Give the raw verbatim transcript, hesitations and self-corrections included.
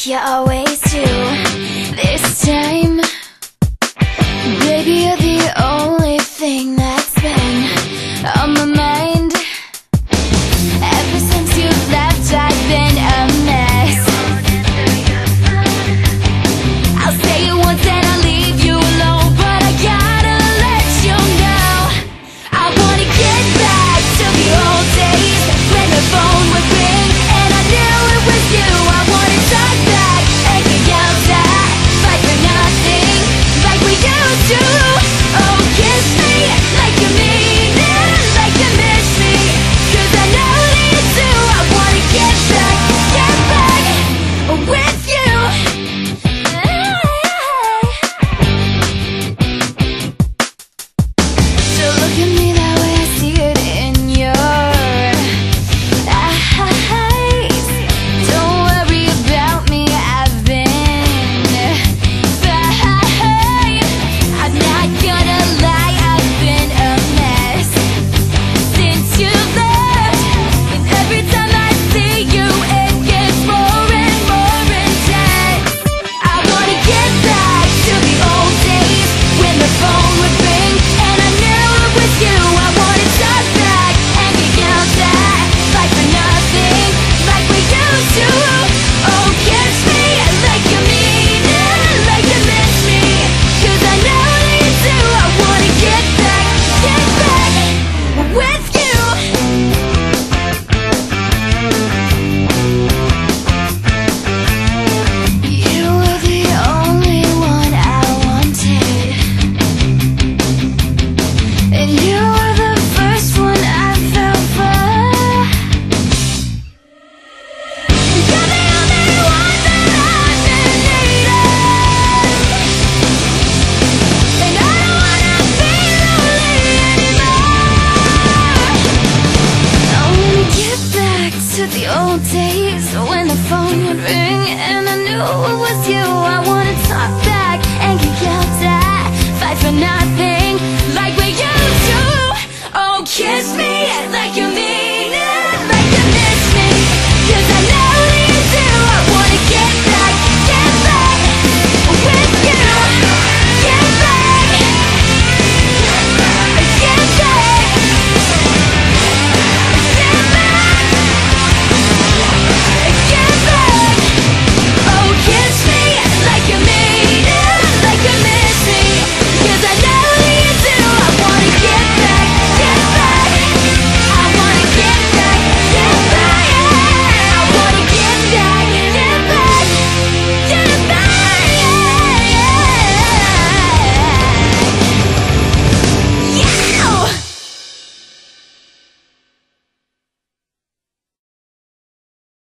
like you always do. This time, baby, you're the only thing that's been on my mind. Ever since you left, I've been a mess. I'll say it once and I'll leave you alone, but I gotta let you know I wanna get back to the old days when the phone would ring and I knew it was you. I wanna talk back and get yelled at, fight for nothing like we used to. Oh, kiss me like you mean it, like you miss me, 'cause I know that you do. I wanna get back, get back with you. So look at me that way, I see it in your eyes. Don't worry about me, I've been fine. I'm not gonna lie, I've been a mess since you left. And every time I see you, it gets more and more intense. I wanna get back to the old days when the phone would ring and I knew it was you. I wanna talk back and get yelled at, fight for nothing like we used to. Oh, kiss me like you mean it, like you miss me, 'cause I know that you do. I wanna get back, get back with you. You were the only one I wanted, and you were the first one I fell for. You're the only one that I've been needing, and I don't wanna be lonely anymore. I wanna get back to the old days when the phone would ring and I knew it was you. I wanna talk back and get yelled at, fight for nothing